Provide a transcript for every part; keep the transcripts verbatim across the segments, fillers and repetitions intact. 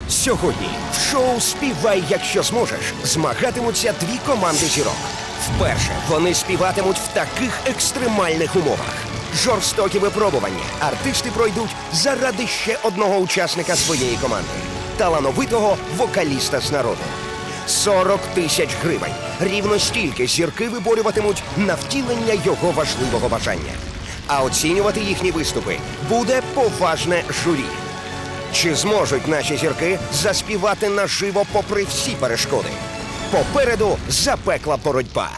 Сьогодні в шоу «Співай, якщо зможеш» змагатимуться дві команди зірок. Вперше вони співатимуть в таких екстремальних умовах. Жорстокі випробування артисти пройдуть заради ще одного учасника своєї команди – талановитого вокаліста з народу. сорок тисяч гривень. Рівно стільки зірки виборюватимуть на втілення його важливого бажання. А оцінювати їхні виступи буде поважне журі. Чи зможуть наші зірки заспівати наживо попри всі перешкоди? Попереду запекла боротьба.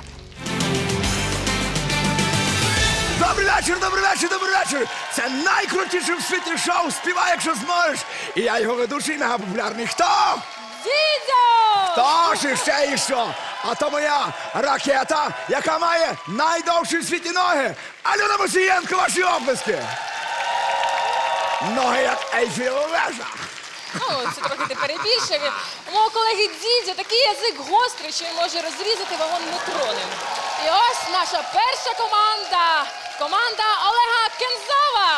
Добрий вечір, добрий вечір, добрий вечір! Це найкрутіше в світі шоу «Співай, якщо зможеш». І я його ведучий, мегапопулярний. Хто? Дідьо! Хто ж іще і що? А то моя ракета, яка має найдовші в світі ноги. Альона Мусієнко, ваші оплески! Ноги як Ейфелева вежа. Ну, це трохи ти перебільшив. У мого колеги Дідьо такий язик гострий, що він може розрізати вагон нейтронів. І ось наша перша команда. Команда Олега Кензова.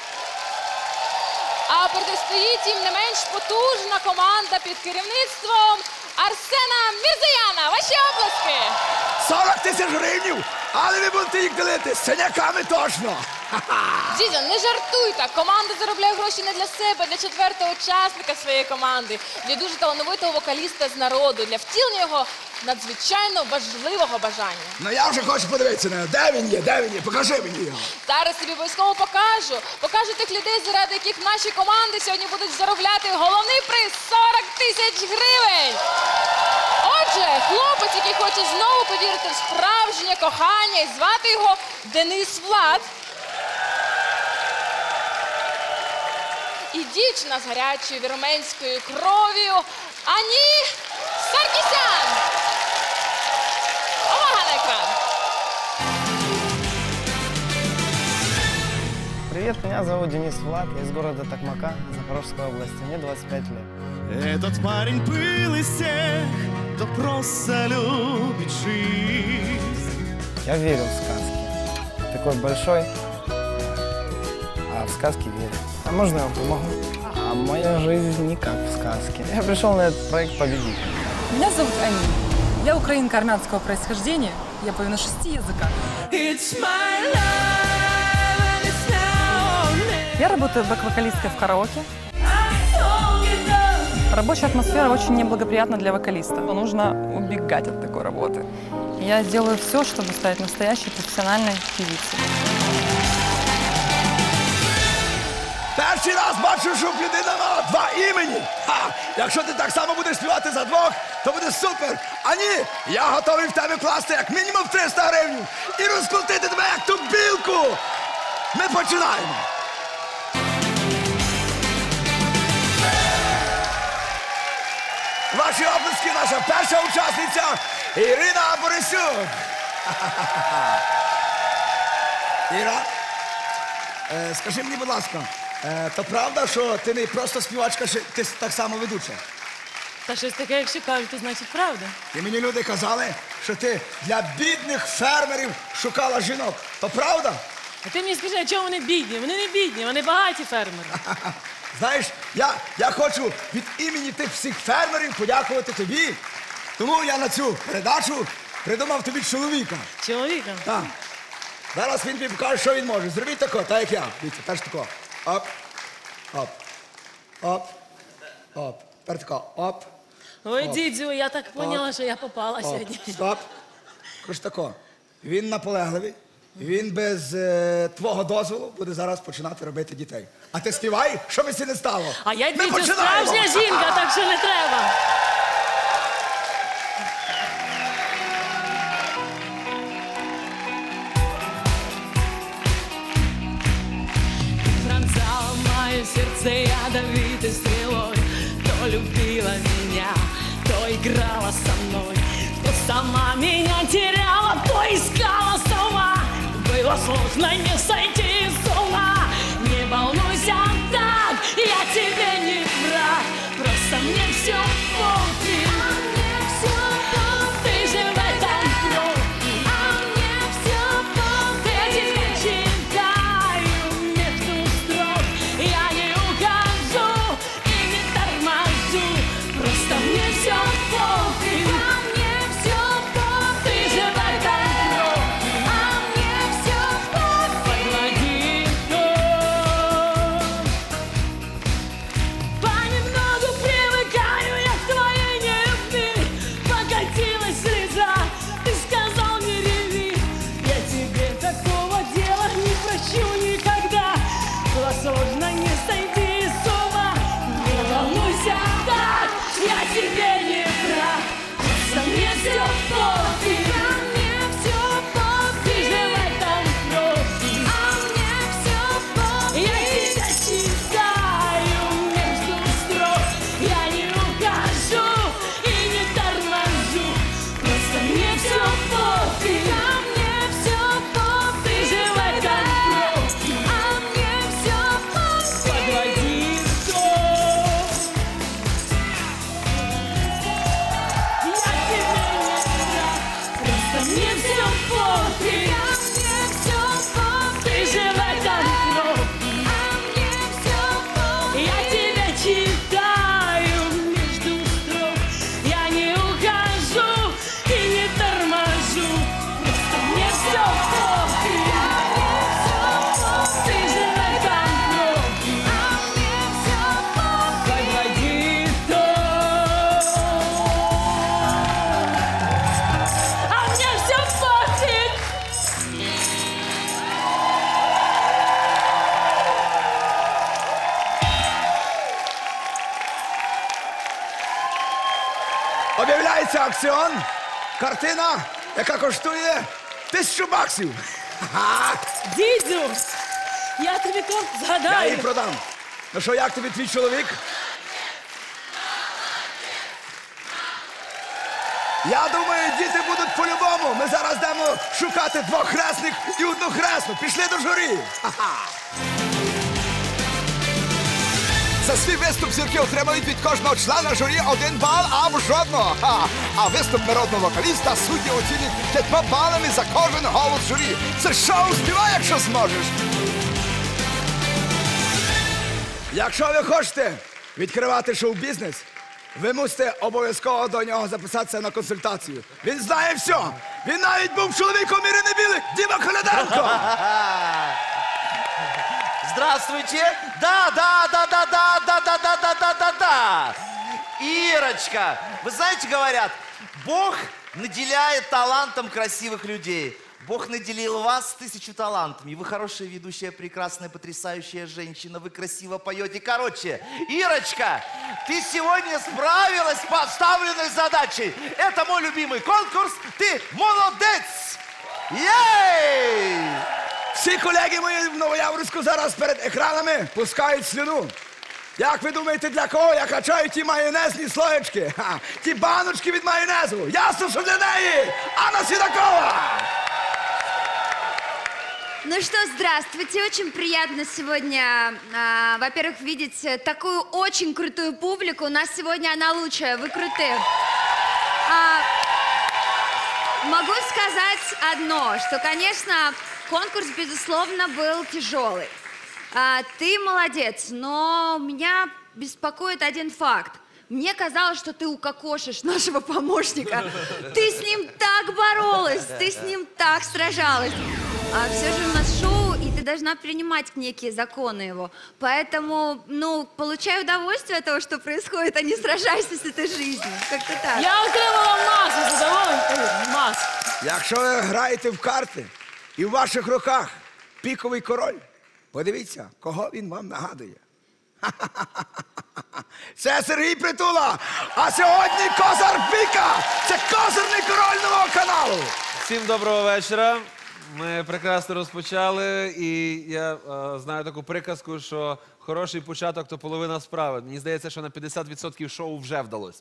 А протистоїть їм не менш потужна команда під керівництвом Арсена Мірзаяна. Ваші оплески! сорок тисяч гривнів, але ви будете їх ділити з синяками точно. Дідьо, не жартуй так. Команда заробляє гроші не для себе, для четвертого учасника своєї команди, для дуже талановитого вокаліста з народу, для втілення його надзвичайно важливого бажання. Ну я вже хочу подивитися на нього. Де він є, де він є? Покажи мені його. Зараз тобі обов'язково покажу. Покажу тих людей, заради яких наші команди сьогодні будуть заробляти головний приз – сорок тисяч гривень. Отже, хлопець, який хоче знову повірити в справжнє кохання, і звати його Денис Влад. І дівчина з гарячою вірменською кров'ю Ані Саркісян. Увага на екран. Привет, меня зовут Денис Влад, я из города Токмака, Запорожской области, мне двадцать пять лет. Этот парень был из тех, кто просто любит жизнь. Я верю в сказки. Такой большой, а в сказки верю. А можно я вам помогу? А моя жизнь не как в сказке. Я пришел на этот проект победить. Меня зовут Ани. Я украинка армянского происхождения. Я пою на шести языках. Я работаю бэк-вокалисткой в караоке. Рабочая атмосфера очень неблагоприятна для вокалиста. Нужно убегать от такой работы. Я делаю все, чтобы стать настоящей профессиональной певицей. Перший раз бачу, щоб людина мала два імені. Ха! Якщо ти так само будеш співати за двох, то буде супер. А ні, я готовий в тебе класти як мінімум триста гривень і розкрутити тебе як ту білку. Ми починаємо. Ваші оплески, наша перша учасниця Ірина Борисюк. Іра, е, скажи мені, будь ласка, е, то правда, що ти не просто співачка, що ти так само ведуча? Та щось таке, якщо кажуть, то значить правда. І мені люди казали, що ти для бідних фермерів шукала жінок. То правда? А ти мені скажи, а чому вони бідні? Вони не бідні, вони багаті фермери. Знаєш, я, я хочу від імені тих всіх фермерів подякувати тобі. Тому я на цю передачу придумав тобі чоловіка. Чоловіка? Так. Зараз він тобі покаже, що він може. Зробіть тако, так як я. Дивіться, перш тако. Оп, оп, оп, оп. Тепер тако, оп. Ой, дідзю, я так поняла, що я попала Оп, сьогодні. стоп. Коротше тако. Він наполегливий. Він без е, твого дозволу буде зараз починати робити дітей. А ти співай, що би це не стало. А я, Ми дідзю, починаємо. справжня жінка, так що не треба. Пронзала мое сердце ядовитой стрелой. То любила меня, то играла со мной, то сама меня теряла, то искала сама. Было сложно не сойти с ума. Не волнуйся так, я тебе не враг. Просто мне все пофиг. Ты же в этом профи. Я тебя читаю между строк. Я не ухожу и не торможу. Об'являється аукціон. Картина, яка коштує тисячу баксів. Ха-ха. Дідю, я тобі то Я згадаю. її продам. Ну що, як тобі твій чоловік? Я думаю, діти будуть по-любому. Ми зараз йдемо шукати двох хресних і одну хресну. Пішли до журі. Ха-ха. За свій виступ зірки отримають від кожного члена журі один бал або жодного. Ха. А виступ народного вокаліста судді оцінять п'ятьма балами за кожен голос журі. Це шоу «Співай, якщо зможеш». Якщо ви хочете відкривати шоу-бізнес, ви мусите обов'язково до нього записатися на консультацію. Він знає все. Він навіть був чоловіком Ірини Білик, Діма Коляденко. Здравствуйте! Да, да, да, да, да, да, да, да, да, да, да, да. Ирочка, вы знаете, говорят, Бог наделяет талантом красивых людей. Бог наделил вас тысячу талантами. Вы хорошая ведущая, прекрасная, потрясающая женщина. Вы красиво поете. Короче, Ирочка, ты сегодня справилась с поставленной задачей. Это мой любимый конкурс. Ты молодец! Єй! Всі колеги мої в Новояворівську зараз перед екранами пускають слюну. Як ви думаєте, для кого я качаю ті майонезні слоєчки? Ха, ті баночки від майонезу. Ясно, що для неї! Анна Сідакова! Ну что, здравствуйте. Очень приятно сегодня, а, во-первых, видеть такую очень крутую публику. У нас сегодня она лучшая, вы крутые. А, могу сказать одно, что, конечно, конкурс, безусловно, был тяжелый. А, ты молодец, но меня беспокоит один факт. Мне казалось, что ты укокошишь нашего помощника. Ты с ним так боролась, ты с ним так сражалась. А все же у нас шоу, и ты должна принимать некие законы его. Поэтому, ну, получай удовольствие от того, что происходит, а не сражайся с этой жизнью. Как-то так. Я отримала масу задоволень, масу. Якщо ви граєте в карти і в ваших руках піковий король, подивіться, кого він вам нагадує. Це Сергій Притула, а сьогодні козар піка. Це козирний король Нового каналу. Всім доброго вечора. Ми прекрасно розпочали, і я е, знаю таку приказку, що хороший початок – то половина справи. Мені здається, що на п'ятдесят відсотків шоу вже вдалося.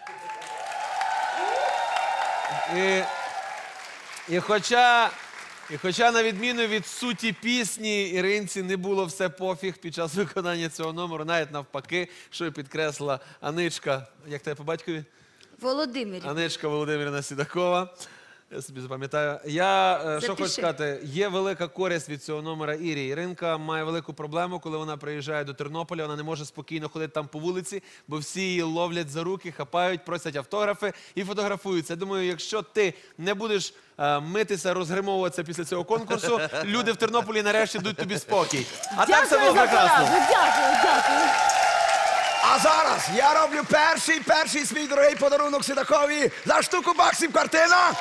І, і, хоча, і хоча, на відміну від суті пісні, Іринці не було все пофіг під час виконання цього номеру, навіть навпаки, що і підкреслила Аничка, як тебе по батькові? Володимир. Аничка Володимирівна Сідакова. Я собі запам'ятаю. Я, е, що Запиши. хочу сказати, є велика користь від цього номера Ірі. Іринка має велику проблему, коли вона приїжджає до Тернополя, вона не може спокійно ходити там по вулиці, бо всі її ловлять за руки, хапають, просять автографи і фотографуються. Я думаю, якщо ти не будеш е, митися, розгримовуватися після цього конкурсу, люди в Тернополі нарешті дадуть тобі спокій. А так все було прекрасно. Дякую, дякую. А зараз я роблю перший, перший свій дорогий подарунок Сідакові за штуку баксів картина.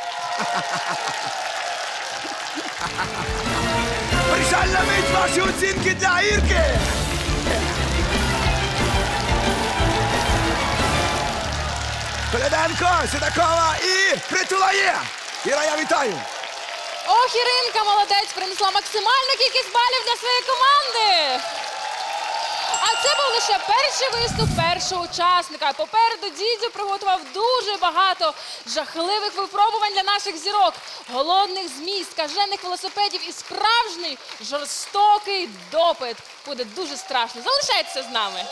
Вирішальна мить, ваші оцінки для Ірки. Коляденко, Сідакова і Притула є. Іра, я вітаю. Ох, Іринка, молодець, принесла максимальну кількість балів для своєї команди. А це був лише перший виступ першого учасника. Попереду Дідзю приготував дуже багато жахливих випробувань для наших зірок. Голодних змій, скажених велосипедів і справжній жорстокий допит. Буде дуже страшно. Залишайтеся з нами.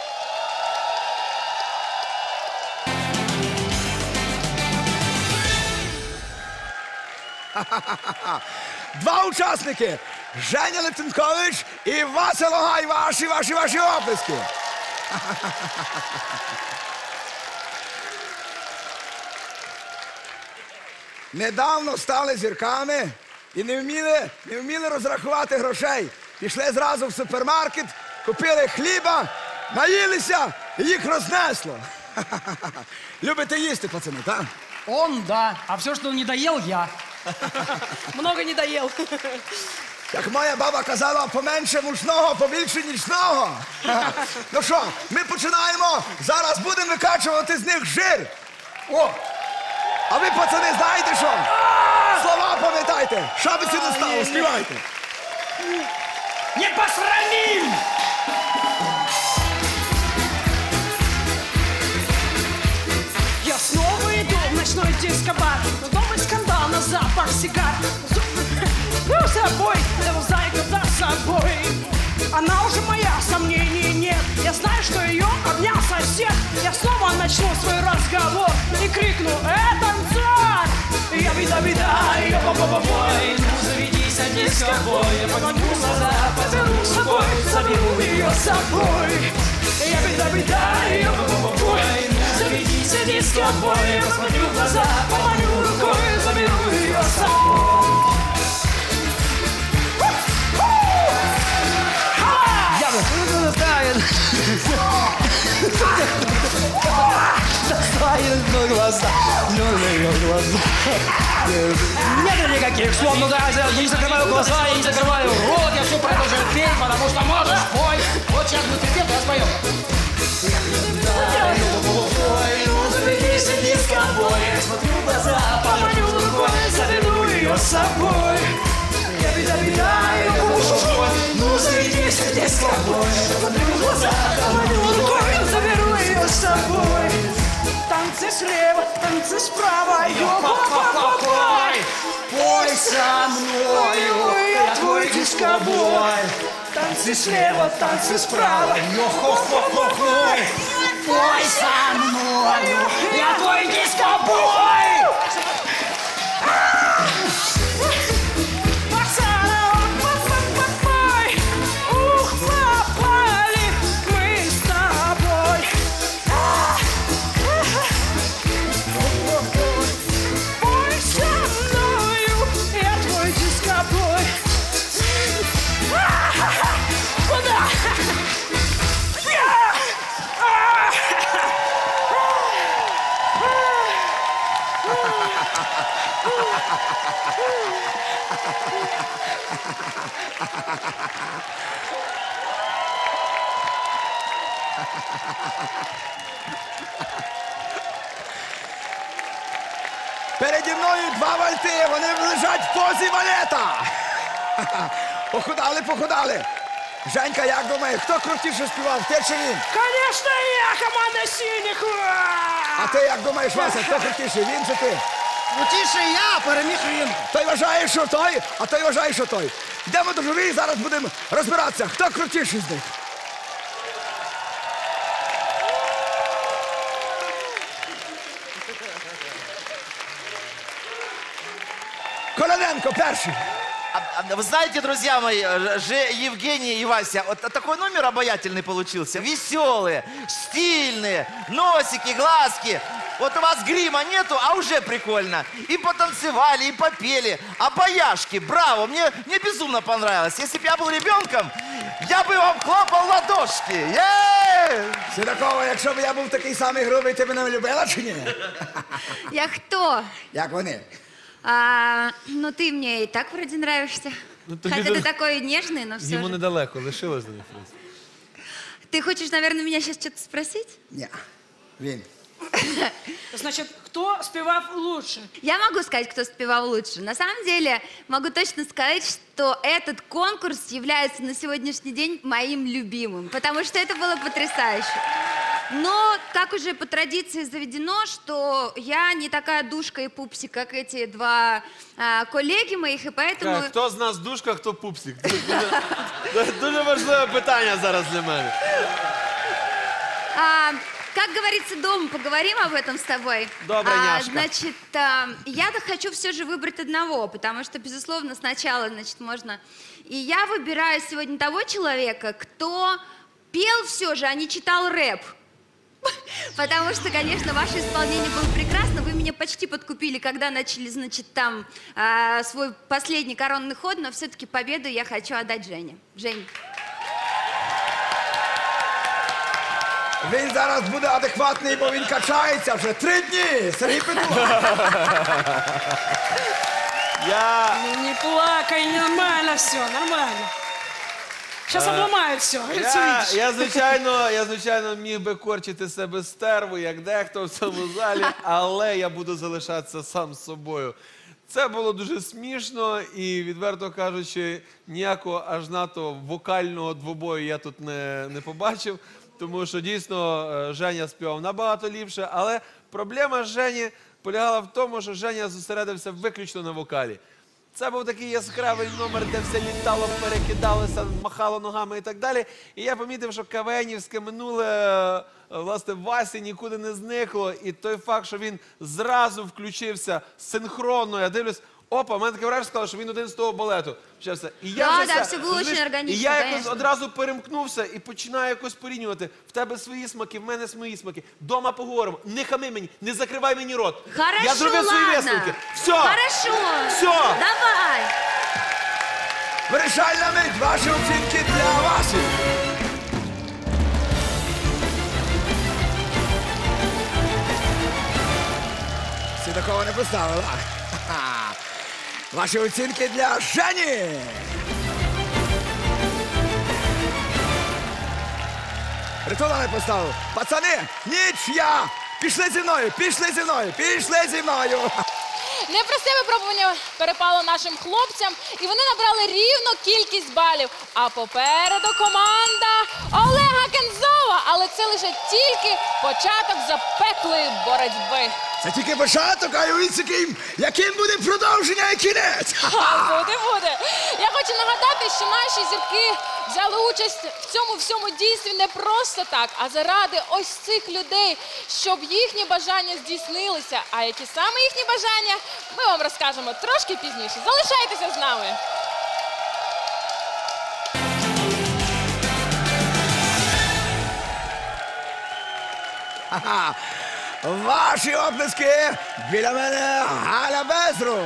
Два учасники. Женя Лептенкович і Вася Логай. Ваші, ваші, ваші оплески. Недавно стали зірками і не вміли, не вміли розрахувати грошей. Пішли зразу в супермаркет, купили хліба, наїлися і їх рознесло. Любите їсти, пацани, так? Он, да. А все, что он не доел, я. Много не доел. Як моя баба казала, поменше мучного, побільше нічного. Ну що, ми починаємо. Зараз будемо викачувати з них жир. О! А ви, пацани, знаєте що? Слова пам'ятайте! Що би це не стало, співайте! Не посрамим! Я снова иду в ночной дискобар. Новый скандал на запах сигар. Ну, с собой, я знаю, куда с собой. Она уже моя, сомнений нет. Я знаю, что ее обнял сосед. Я снова начну свой разговор и крикну: «Эй, танцор!» Я беда-беда, ее бой. Ну, заведись, а дискобой. Я погоню глаза, подберу с собой, заберу ее с собой. Я беда-беда, ее бой. Заведись, а дискобой. Я посмотрю в глаза, поманю рукой, заберу ее с собой. Доставит в глаза, ее глаза. Нет никаких слов, ну да, я не закрываю глаза, я не закрываю рот, я все продолжаю петь, потому что можешь, пой. Вот сейчас мы припев, я споем. Ну, заведись, иди с тобой, я смотрю в глаза, поманю рукой, заберу ее с собой. Я беда-беда, ее бой. Ну, заведись, иди с тобой, я смотрю в глаза, поманю рукой, заберу ее с собой. Танцы слева, танцы справа, йо-хо-хо-хо-хой. Пой со мною, я твой дискобой. Танцы слева, танцы справа, йо-хо-хо-хо-хой. Пой со мною, я твой дискобой. Ух, попали мы с тобой. Пой со мною, я твой дискобой. Куда? Переді мною два вальти, вони лежать в позі валета. Похудали, похудали. Женька, як думаєш, хто крутіше співав, ти чи він? Конечно, я, команда синіх. А ти як думаєш, Вася, хто крутіше, він чи ти? Крутіше я, переміг він. Той вважає, що той, а той вважає, що той. Йдемо до журі і зараз будемо розбиратися, хто крутіший з них. Колоненко перший. А, а, Вы знаете, друзья мои, же Евгений и Вася, вот такой номер обаятельный получился. Веселые, стильные, носики, глазки. Вот у вас грима нету, а уже прикольно. И потанцевали, и попели. А бояшки, браво, мне, мне безумно понравилось. Если бы я был ребенком, я бы вам хлопал в ладошки. Е-е-е! Сідакова, якщо б я був такий самий грубий, ти мене любила чи ні? Я кто? Як вони? А, ну, ты мне и так вроде нравишься. Ну, тобі Хотя до- ты такой нежный, но все Йому же. недалеко, лишилось до них. в принципі. Ты хочешь, наверное, меня сейчас что-то спросить? Ні, він. Значит, кто спевал лучше? Я могу сказать, кто спевал лучше. На самом деле, могу точно сказать, что этот конкурс является на сегодняшний день моим любимым, потому что это было потрясающе. Но, как уже по традиции заведено, что я не такая душка и пупсик, как эти два а, коллеги моих, и поэтому... Так, хто з нас душка, хто пупсик? Це Дуже, дуже важливе питання зараз для мене. А, как говорится, дома поговорим об этом с тобой. Доброе, А, няшка. Значит, а, я-то хочу все же выбрать одного, потому что, безусловно, сначала, значит, можно... И я выбираю сегодня того человека, кто пел все же, а не читал рэп. Потому что, конечно, ваше исполнение было прекрасно. Вы меня почти подкупили, когда начали, значит, там а, свой последний коронный ход, но все-таки победу я хочу отдать Жене. Жень. Він зараз буде адекватний, бо він качається вже три дні. Сергій Петух. Я... Ну не плакай, нормально все, нормально. Сейчас Е, обломают все. Я, я, звичайно, я, звичайно, міг би корчити себе стерву, як дехто в цьому залі, але я буду залишатися сам з собою. Це було дуже смішно і, відверто кажучи, ніякого аж надто вокального двобою я тут не, не побачив, тому що дійсно е, Женя співав набагато ліпше, але проблема Жені полягала в тому, що Женя зосередився виключно на вокалі. Це був такий яскравий номер, де все літало, перекидалося, махало ногами і так далі. І я помітив, що КВНівське минуле, власне, Васі нікуди не зникло. І той факт, що він зразу включився синхронно, я дивлюсь, опа, в мене таке враження сказало, що він один з того балету. Почався. І я Да, вже да, все, все було розумієш, очень органічно, І я якось конечно. одразу перемкнувся і починаю якось порівнювати. В тебе свої смаки, в мене свої смаки. Дома поговоримо. Не хами мені, не закривай мені рот. Хорошо, я зробив свої ладно. висновки. Все. Хорошо. Все. Давай. Вирішальна мить, ваші оцінки для Васі. Всі такого не поставила. Ха-ха. Ваші оцінки для Жені. Притула не поставив. Пацани, нічия. Пішли зі мною, пішли зі мною, пішли зі мною. Непросте випробування перепало нашим хлопцям, і вони набрали рівну кількість балів. А попереду команда Олега Кензова. Але це лише тільки початок запеклої боротьби. Це тільки початок, а уявіть, яким, яким буде продовження і кінець. Буде, буде. Я хочу нагадати, що наші зірки взяли участь в цьому всьому дійстві не просто так, а заради ось цих людей, щоб їхні бажання здійснилися. А які саме їхні бажання, ми вам розкажемо трошки пізніше. Залишайтеся з нами. Ха-ха. Ваші оплески біля мене Галя Безрук.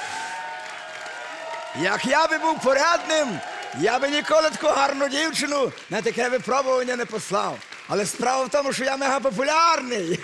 Як я би був порядним, я би ніколи таку гарну дівчину на таке випробування не послав. Але справа в тому, що я мегапопулярний.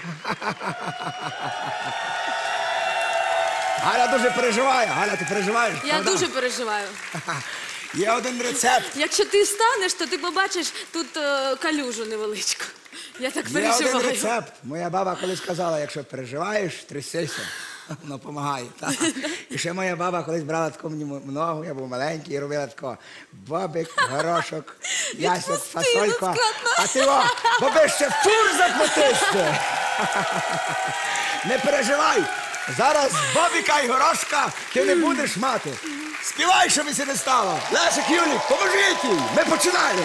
Галя дуже переживає. Галя, ти переживаєш? Я правда? дуже переживаю. Є один рецепт. Якщо ти станеш, то ти побачиш тут е, калюжу невеличку. Я так Є переживаю. один рецепт. Моя баба колись казала, якщо переживаєш, трясися. Воно допомагає. Так? І ще моя баба колись брала таку мені ногу, я був маленький, і робила такого бобик, горошок, ясок, фасолько. А ти о, боби ще фур заплатишся. Не переживай, зараз бобіка і горошка ти не будеш мати. Співай, щоб і не стало. Лесик, Юлік, поможіть їй, ми починаємо.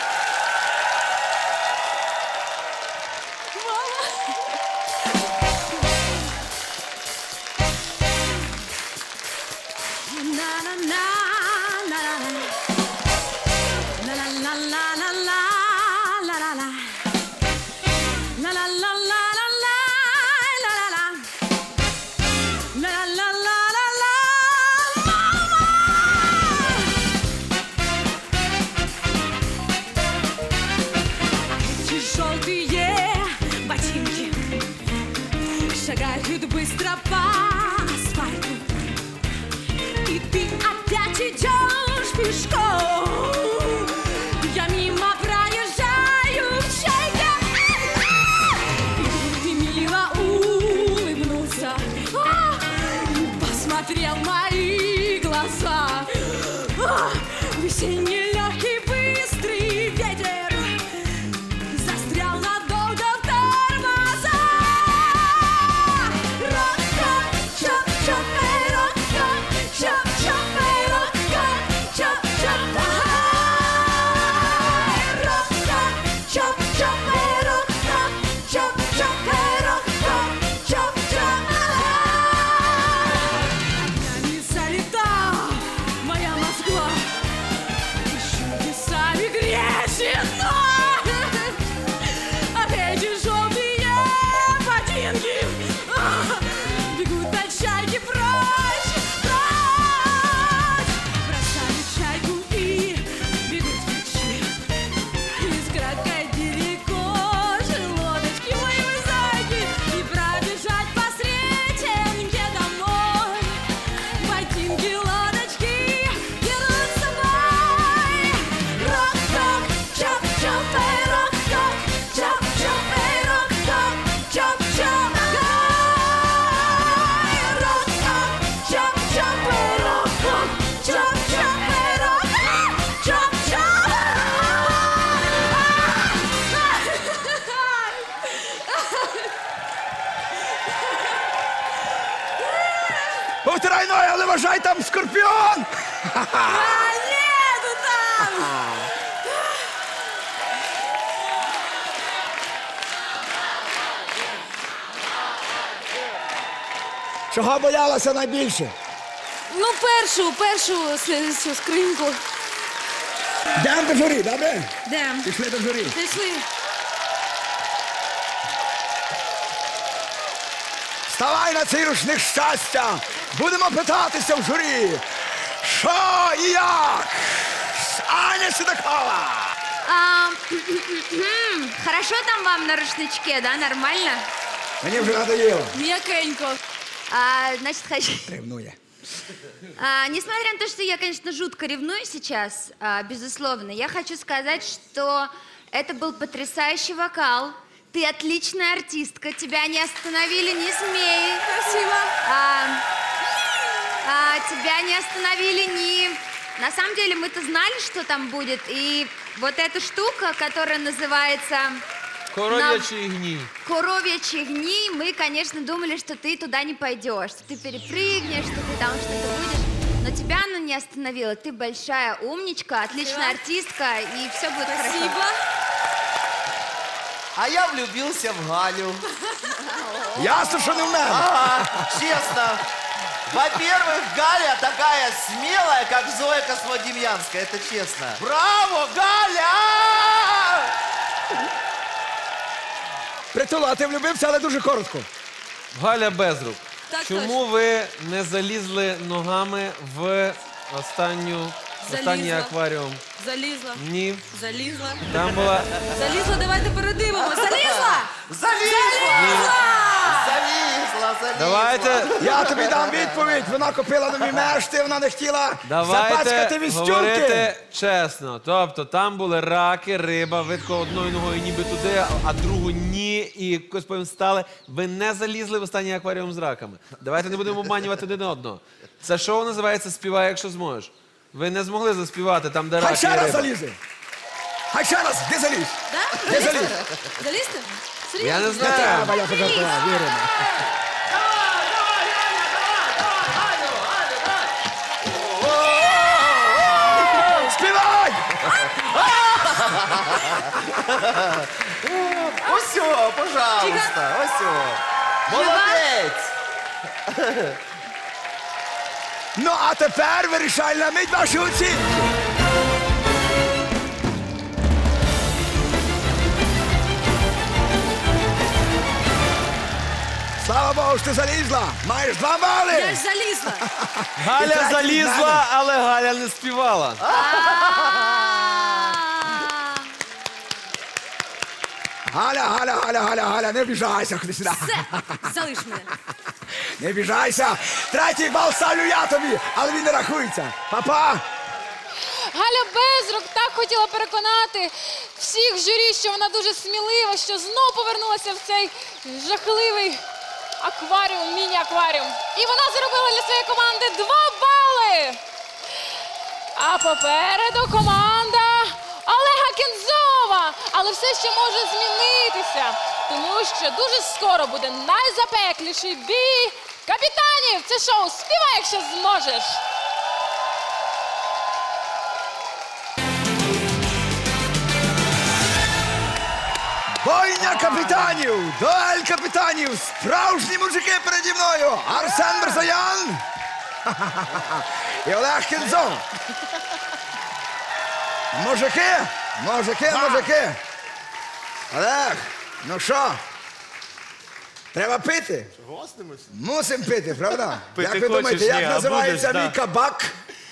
Шагают быстро по асфальту, и ты опять идешь пешком. Я мимо проезжаю в чайке, и ты мило улыбнулся, посмотрел в мои глаза. Весенний легкий быстрый ветер застрял надолго в тормозах. Повтирай ноги, але вважай, там скорпіон! А, нет, ну там! Чого боялася найбільше? Ну, першу, першу с- цю скриньку. Йдемо до журі, добре? Дем. Пішли до журі. Пішли. Вставай на цей рушник щастя! Будемо питатися в журі. Що і як? Аня Седокова! А, хорошо там вам на рушничке, да? Нормально? Мені вже надоело. М'якенько. А, значит, хочу... Ревнує. А, несмотря на то, что я, конечно, жутко ревную сейчас, а, безусловно, я хочу сказать, что это был потрясающий вокал. Ты отличная артистка, тебя не остановили, не смей. Спасибо. А, а, тебя не остановили ни... На самом деле мы-то знали, что там будет, и вот эта штука, которая называется... Коров'ячий гній. Коровьячьи гни, мы, конечно, думали, что ты туда не пойдешь, что ты перепрыгнешь, что ты там что-то будешь. Но тебя оно не остановило. Ты большая умничка, отличная артистка, и все будет Спасибо. хорошо. А я влюбился в Галю. Ясно, что не в мене. Ага, честно. Во-первых, Галя такая смелая, как Зоя Космодемьянская, это честно. Браво, Галя! Притула, а ти влюбився, але дуже коротко. Галя Безрук, Так чому ви не залізли ногами в останню, останній Залізла. акваріум? Залізла. Ні. Залізла. Там була... Залізла, давайте передивимось. Залізла! Залізла! Залізла, залізла. Давайте, Я тобі дам відповідь. Вона купила нові мешти, вона не хотіла давайте запацькати вістюнки. говорити чесно. Тобто там були раки, риба, ви тако одною ногою ніби туди, а другу ні, і якось потім стали. Ви не залізли в останній акваріум з раками. Давайте не будемо обманювати один одного. Це шоу називається «Співай, якщо зможеш». Ви не змогли заспівати там, де Хай раки і ще раз риба. залізе. Хай ще раз, де заліз? Да? Де заліз? Залізти? Залізти? Серйозно? Я не Не знаю. треба, я пожартував, віримо. Співай! Ось, о, пожалуйста, ось. о. Молодець. Ну, а тепер вирішальна мить ваші оцінки. Слава Богу, що ти залізла. Маєш два бали. Я ж залізла. Галя третій залізла, знає. але Галя не співала. Галя, Галя, Галя, Галя, Галя, не обіжайся, ходи сюди. Все, залиш мене. Не обіжайся. Третій бал ставлю я тобі, але він не рахується. Папа. Галя Безрук так хотіла переконати всіх журі, що вона дуже смілива, що знов повернулася в цей жахливий акваріум, міні-акваріум. І вона заробила для своєї команди два бали. А попереду команда Олега Кензова. Але все ще може змінитися, тому що дуже скоро буде найзапекліший бій капітанів. Це шоу «Співай, якщо зможеш». Бойня капітанів, дуель капітанів, справжні мужики переді мною. Арсен Мирзоян і Олег Кензов. Мужики, мужики, мужики. Олег, ну що? Треба пити? Мусим пити, правда? Пити Як ви хочеш, думаєте, ні, як а називається будеш, мій да. кабак?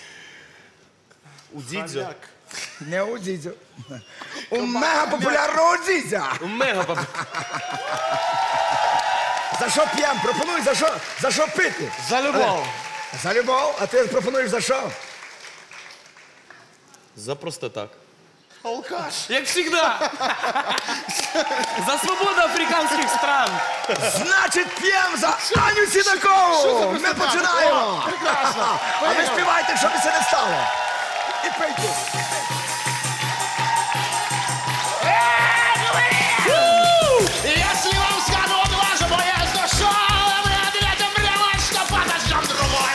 У Дідзьо. Не у Дзідзю. У мегапопулярного Дзідзя. У мега пап... За що п'єм? Пропонуй, за що, за що пити? За любов. За любов? А ти пропонуєш за що? За просто так. Алкаш. Як завжди. За свободу африканських стран. Значить, п'єм за Аню Сідакову! Ми починаємо! Прекрасно! А ви співайте, щоб це не стало! І пийте! Если вам скажу, он важен, боясь, то что мы ответим прямо, что подождем другой.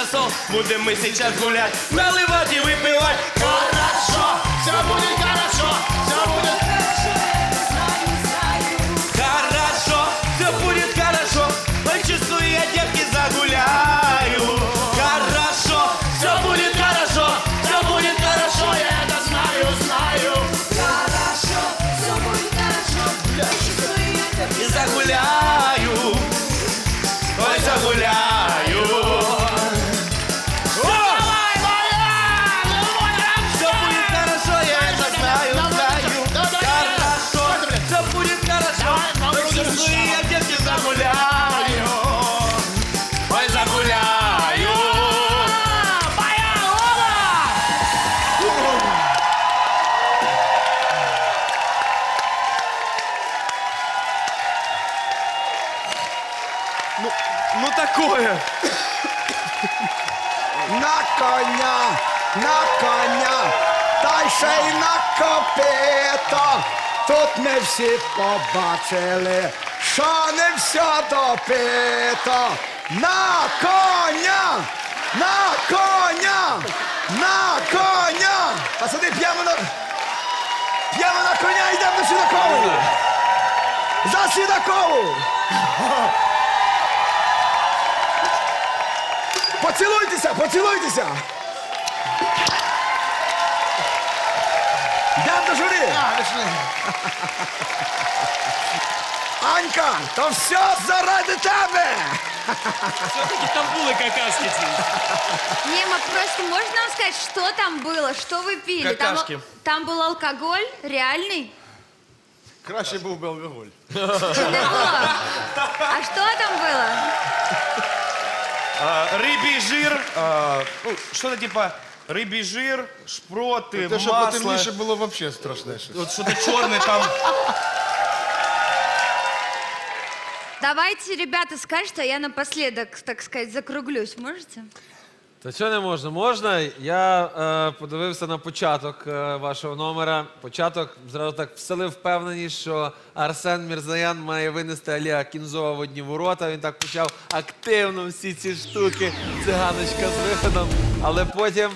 парасол, будем мы сейчас гулять, наливать и выпивать. Хорошо, все будет хорошо, все будет хорошо, все будет хорошо. Почувствую, я девки загуляю. Хорошо, все будет хорошо, все будет хорошо, я это знаю, знаю. Хорошо, все будет хорошо, почувствую, я девки загуляю. Ой, загуляю. Давай, моя! Все будет хорошо, я это знаю, знаю. Хорошо, все будет хорошо. Почувствую, я девки загуляю. Ой, загуляю. Моя Ола! Ну, ну такое. На коня, на коня, та й ще й на копито. Тут ми всі побачили, що не все допито. На коня, на коня, на коня. Пацани, п'ємо на, п'ємо на коня, йдемо до Сідакову. За Сідакову. Поцілуйтеся, поцілуйтеся! Йдемо до журі! Анька, то все заради тебе! Все-таки там були какашки ці. Нема, просто можно нам сказать, что там было, что вы пили? Там, Какашки. там был алкоголь реальный? Краще був би алкоголь. Не было. А что там было? А, рыбий жир, а, ну, что-то типа рыбий жир, шпроты, Те, що масло. потемніше було взагалі страшне щось. Вот что-то черное там. Давайте, ребята, скажете, а я напоследок, так сказать, закруглюсь. Можете? Та що не можна? Можна. Я е, подивився на початок е, вашого номера. Початок зразу так вселив впевненість, що Арсен Мірзоян має винести Олега Кінзова в одні ворота. Він так почав активно всі ці штуки, циганочка з виходом, але потім...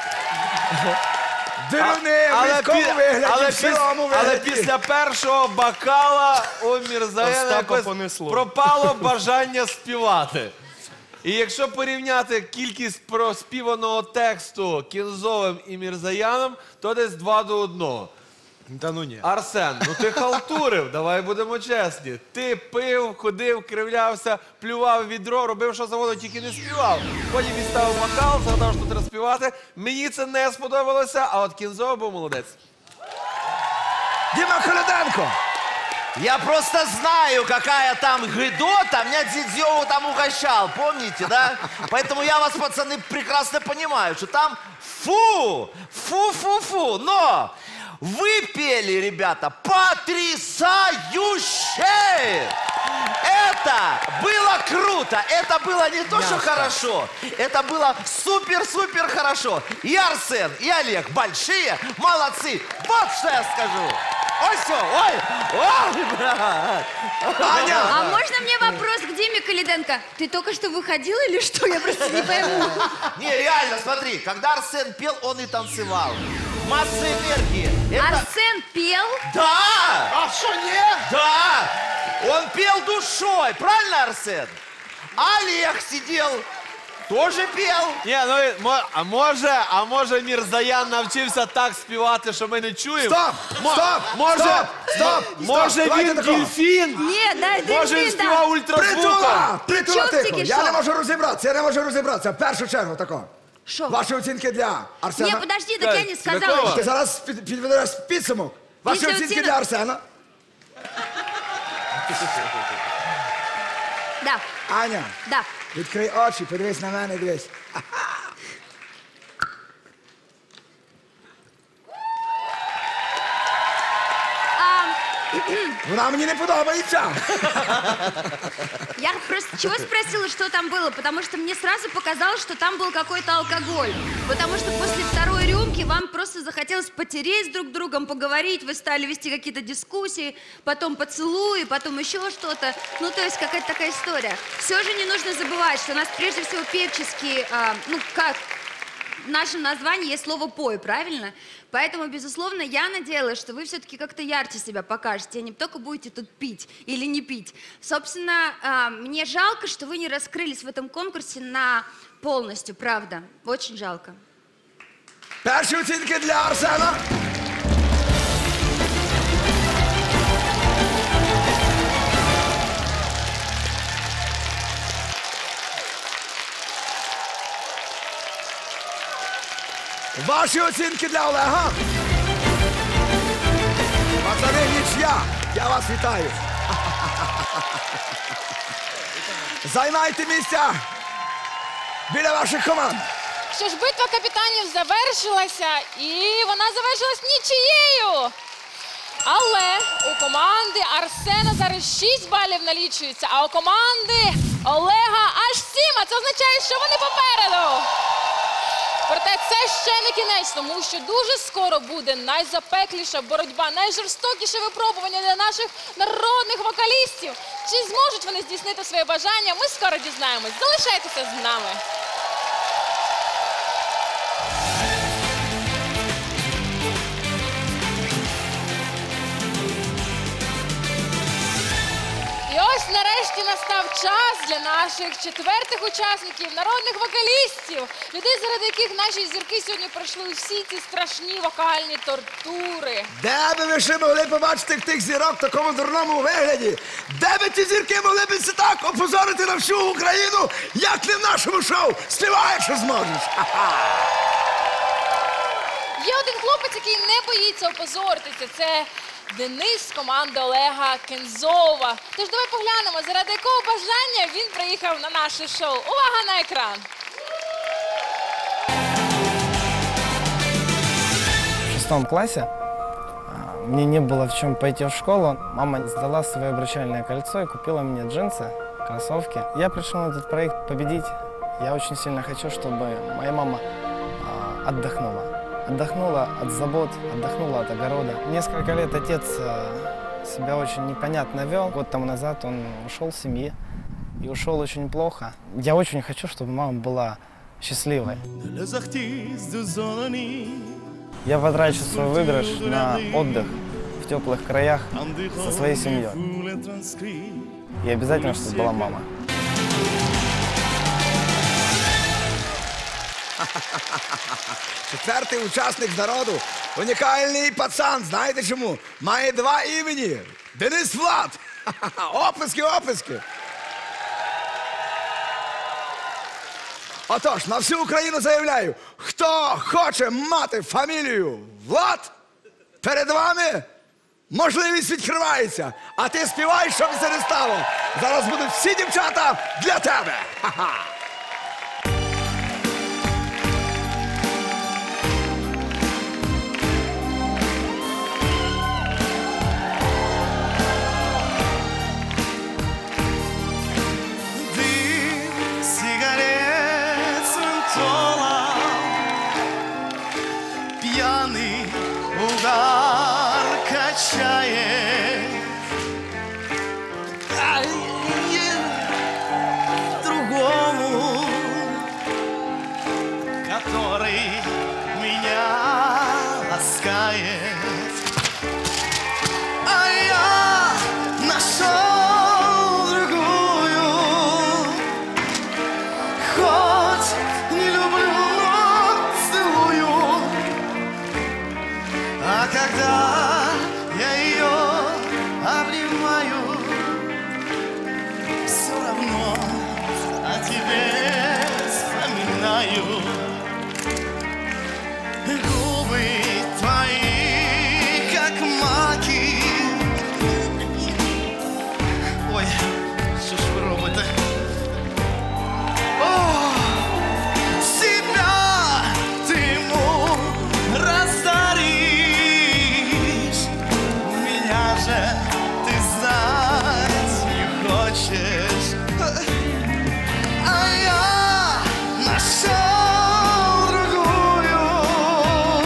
Дивний, в міському вигляді, але, в цілому піс- але вигляді. після першого бокала у Мірзояна Остапа якось понесло. пропало бажання співати. І якщо порівняти кількість проспіваного тексту Кінзовим і Мірзояном, то десь два до одного. Та ну ні. Арсен, ну ти халтурив, давай будемо чесні. Ти пив, ходив, кривлявся, плював в відро, робив, що завгодно, тільки не співав. Потім відставив вокал, згадав, що треба співати. Мені це не сподобалося, а от Кінзов був молодець. Діма Коляденко! Я просто знаю, какая там гыдота. Меня Дзидзёву там угощал, помните, да? Поэтому я вас, пацаны, прекрасно понимаю, что там фу, фу-фу-фу. Но вы пели, ребята, потрясающе! Это было круто, это было не то, что хорошо, это было супер-супер хорошо. И Арсен, и Олег большие молодцы. Вот что я скажу. Ой, все, ой, ой, брат. Аня! А можно мне вопрос к Диме Коляденко? Ты только что выходил или что? Я просто не пойму. Не, реально, смотри, когда Арсен пел, он и танцевал. Масса энергии. Это- Арсен пел? Да! А що, ні? Да! Он пел душой, правильно, Арсен? Олег сидел, тоже пел. Ні, ну, і мо- а може, а може Мірзоян навчився так співати, що ми не чуємо? Стоп! Мо- Стоп! Може, Стоп! Стоп! може Стоп! Давайте він такого. дельфін? Ні, дай Може він дельфін, співав да. ультразвуком? Притула! Притула чув тихо! тільки Я що? не можу розібратися, я не можу розібратися. В першу чергу тако. Що? Ваші оцінки для Арсена. Не, подожди, так я не сказала. Якого? Ти зараз під- підведеш підсумок. Ваші Після оцінки оцінок- для Арсена. Да, Аня, да. відкрий очі, подивись на мене, дивись. А, Вона мені не подобається. я просто чего спросила, что там было? Потому что мне сразу показалось, что там был какой-то алкоголь. Потому что после второй рюмки караоке, вам просто захотелось потереть друг с другом, поговорить, вы стали вести какие-то дискуссии, потом поцелуи, потом еще что-то. Ну, то есть какая-то такая история. Все же не нужно забывать, что у нас прежде всего певческий, а, ну, как... В нашем названии есть слово «пой», правильно? Поэтому, безусловно, я надеялась, что вы все-таки как-то ярче себя покажете, а не только будете тут пить или не пить. Собственно, а, мне жалко, что вы не раскрылись в этом конкурсе на полностью, правда. Очень жалко. Перші оцінки для Арсена. Ваші оцінки для Олега. Пацани, нічия. Я вас вітаю. Займайте місця біля ваших команд. Що ж, битва капітанів завершилася, і вона завершилась нічиєю. Але у команди Арсена зараз шість балів налічується, а у команди Олега аж сім, а це означає, що вони попереду. Проте це ще не кінець, тому що дуже скоро буде найзапекліша боротьба, найжорстокіше випробування для наших народних вокалістів. Чи зможуть вони здійснити своє бажання, ми скоро дізнаємось. Залишайтеся з нами. І ось нарешті настав час для наших четвертих учасників, народних вокалістів, людей, заради яких наші зірки сьогодні пройшли всі ці страшні вокальні тортури. Де би ви ще могли побачити тих зірок в такому дурному вигляді? Де би ті зірки могли б це так опозорити на всю Україну, як не в нашому шоу? Співай, якщо зможеш. Є один хлопець, який не боїться опозоритися. Це Денис з команди Олега Кензова. Тож давай поглянемо, заради якого бажання він приїхав на наше шоу. Увага на екран! В шестом классе а, мне не было в чем пойти в школу. Мама сдала свое обручальное кольцо и купила мне джинсы, кроссовки. Я пришел на этот проект победить. Я очень сильно хочу, чтобы моя мама а, отдохнула. Отдохнула от забот, отдохнула от огорода. Несколько лет отец а, себя очень непонятно вел. Год тому назад он ушел с семьи и ушел очень плохо. Я очень хочу, чтобы мама была счастливой. Я потрачу свой выигрыш на отдых в теплых краях со своей семьей. И обязательно, чтобы была мама. Четвертий учасник з народу. Унікальний пацан. Знаєте чому? Має два імені. Денис Влад. Оплески, оплески. Отож, на всю Україну заявляю, хто хоче мати фамілію Влад, перед вами можливість відкривається. А ти співай, щоб це не стало. Зараз будуть всі дівчата для тебе. Ха-ха. Пьяный удар качает, а другому, который меня ласкает. А я нашел другую, хоть не люблю, но целую. А когда я ее обнимаю, все равно о тебе вспоминаю. Губы твои, как маки. Ой, что ж вы робите? О, себя ты ему раздаришь. Меня же ты знать не хочешь. А я нашел другую,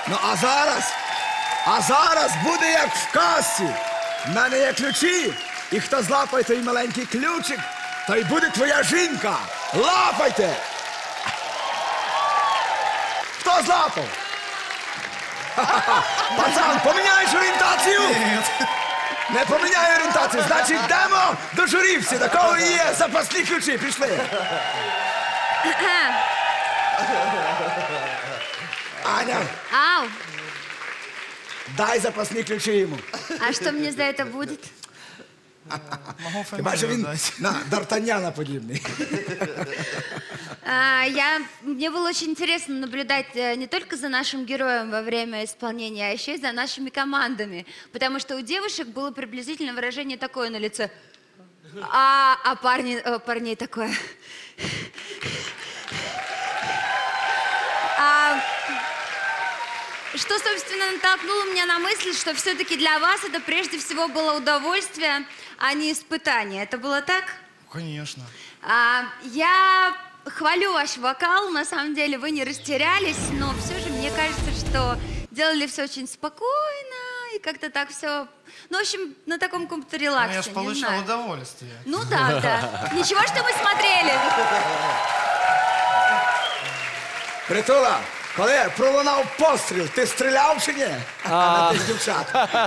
Ну, а зараз, а зараз буде як в касі. В мене є ключі, і хто злапає той маленький ключик, то й буде твоя жінка. Лапайте! Хто злапав? Ха-ха-ха. Пацан, поміняєш орієнтацію? Не поміняю орієнтацію. Значить, йдемо до журівці. До кого є запасні ключі. Пішли. Аня, Ау, дай запасні ключі йому. а что мне за это будет? Хіба що він на Д'Артаньяна подібний. А, я, мне было очень интересно наблюдать э, не только за нашим героем во время исполнения, а еще и за нашими командами. Потому что у девушек было приблизительно выражение такое на лице. А, а парни, э, парней такое. А, что, собственно, натолкнуло меня на мысль, что все-таки для вас это прежде всего было удовольствие, а не испытание. Это было так? Конечно. А, я хвалю ваш вокал, на самом деле вы не растерялись, но все же мне кажется, что делали все очень спокойно и как-то так все, ну, в общем, на таком каком-то релаксе, Ну, я же не получал знаю. удовольствие. Ну да, да. Ничего, что мы смотрели. Притула, коли пролунав постріл, ти стріляв чи ні? На тих дівчат.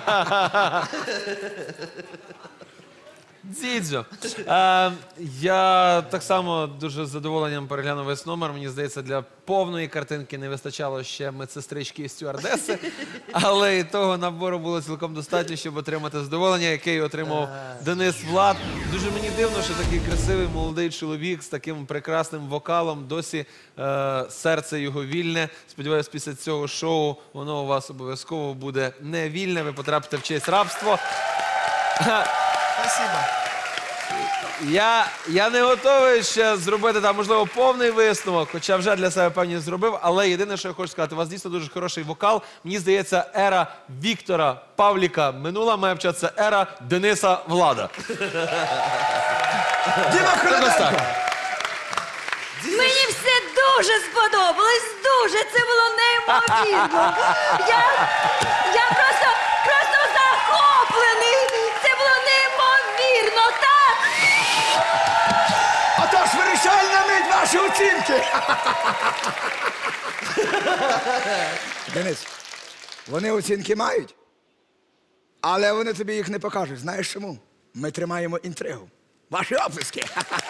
Дідзьо, е, я так само дуже з задоволенням переглянув весь номер. Мені здається, для повної картинки не вистачало ще медсестрички і стюардеси, але і того набору було цілком достатньо, щоб отримати задоволення, яке й отримав Денис Влад. Дуже мені дивно, що такий красивий молодий чоловік з таким прекрасним вокалом, досі е, серце його вільне. Сподіваюсь, після цього шоу воно у вас обов'язково буде не вільне, ви потрапите в честь рабства. Спасибо. Я, я не готовий ще зробити там, можливо, повний висновок, хоча вже для себе певні зробив, але єдине, що я хочу сказати, у вас дійсно дуже хороший вокал. Мені здається, ера Віктора Павліка минула, має початися ера Дениса Влада. Діма Холоденко! Мені все дуже сподобалось, дуже, це було неймовірно. Я, я просто, просто захоплений, це було неймовірно, так? Отож, вирішальна мить ваші оцінки. Денис, вони оцінки мають, але вони тобі їх не покажуть. Знаєш чому? Ми тримаємо інтригу. Ваші оплески.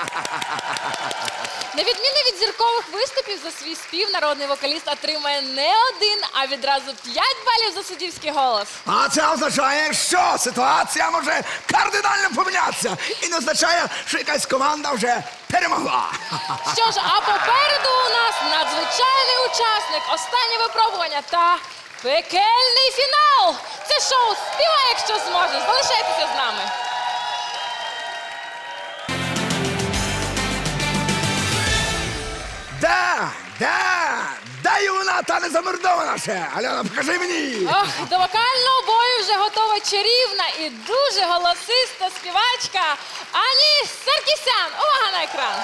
На відміну від зіркових виступів, за свій спів народний вокаліст отримає не один, а відразу п'ять балів за суддівський голос. А це означає, що ситуація може кардинально помінятися. І не означає, що якась команда вже перемогла. Що ж, а попереду у нас надзвичайний учасник, останнє випробування та пекельний фінал. Це шоу «Співай, якщо зможеш». Залишайтеся з нами. Да, да, дай вона та не замордована ще. Альона, покажи мені. Ох, до вокального бою вже готова чарівна і дуже голосиста співачка Ані Саркісян. Увага на екран.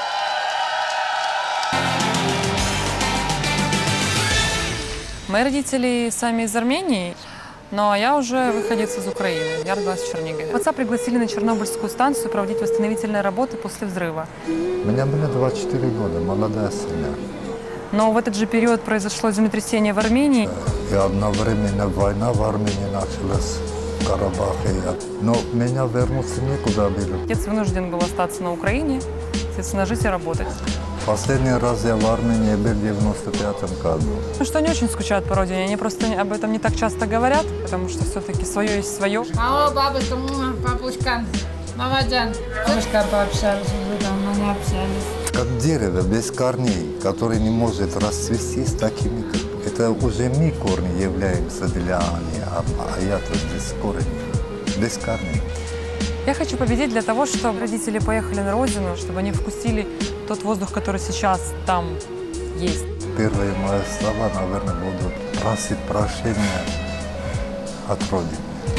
Мои родители сами из Армении, но я уже выходец из Украины. Я родилась в Чернигове. Отца пригласили на Чернобыльскую станцию проводить восстановительные работы после взрыва. У меня были двадцать четыре года, молодая семья. Но в этот же период произошло землетрясение в Армении. И одновременно война в Армении началась в Карабахе. Но меня вернуться некуда было. Отец вынужден был остаться на Украине, соответственно, жить и работать. Последний раз я в Армении был в девяносто пятом году. Ну, что они очень скучают по родине, они просто об этом не так часто говорят, потому что все-таки свое есть свое. Алло, бабушка, папушка, мамаджан. Бабушка, пообщались, вы давно не общались. Как дерево без корней, которое не может расцвести с такими... Это уже мы корни являемся для Ани, а, а я-то без корней, без корней. Я хочу победить для того, чтобы родители поехали на родину, чтобы они вкусили тот воздух, который сейчас там есть. Первые мои слова, наверное, будут просить прощения от Родины.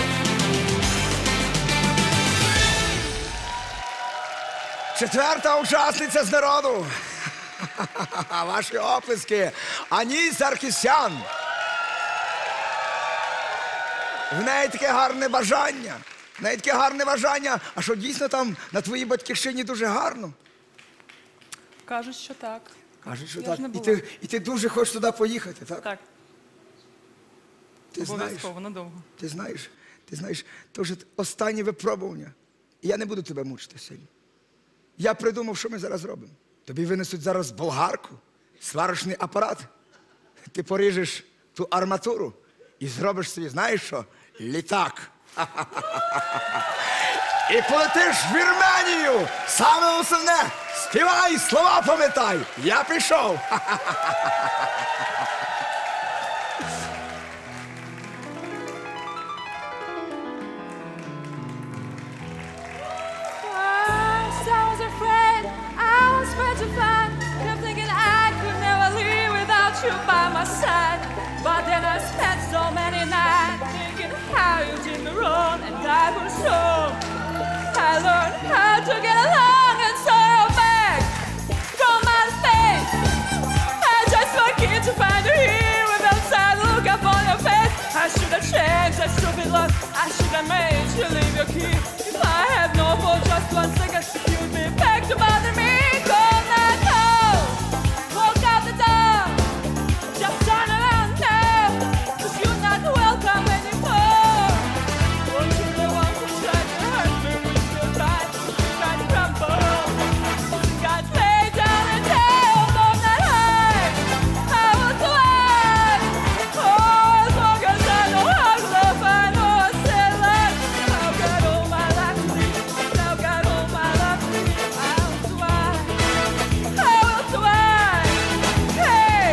Четверта учасниця з народу. Ваші оплески. Ані Саркісян. В неї таке гарне бажання. В неї таке гарне бажання. А що дійсно там на твоїй батьківщині дуже гарно? Кажуть, що так. Кажуть, що Я так. ж не І була. ти, і ти дуже хочеш туди поїхати, так? Так. Ти знаєш, Обов'язково, надовго. ти знаєш, ти знаєш, то вже останнє випробування. І я не буду тебе мучити сильно. Я придумав, що ми зараз робимо. Тобі винесуть зараз болгарку, сварочний апарат. Ти поріжеш ту арматуру і зробиш собі, знаєш що? Літак. І полетиш в Вірменію. Саме основне, співай, слова пам'ятай. Я пішов. First I was afraid, I was petrified, kept thinking I could never live without you by my side. But then I spent so many nights thinking how you did me wrong, and I was wrong. I learned how to get along, and so you're back from my space. I just forget to find you here with that sad look up on your face. I should have changed that stupid love. I should have made you leave your key. If I had known for just one second, you'd be back to bother me. Go now, go. Walk out the door. Just turn around now. Cause you're not welcome anymore. Won't you the one who tried to hurt me with your time? Try to crumble. Got laid down and held on that high. I was alive. Oh, as long as I know how to love, I know I said life. I've got all my life to live. I've got all my life to live. I will survive. I will survive. Hey.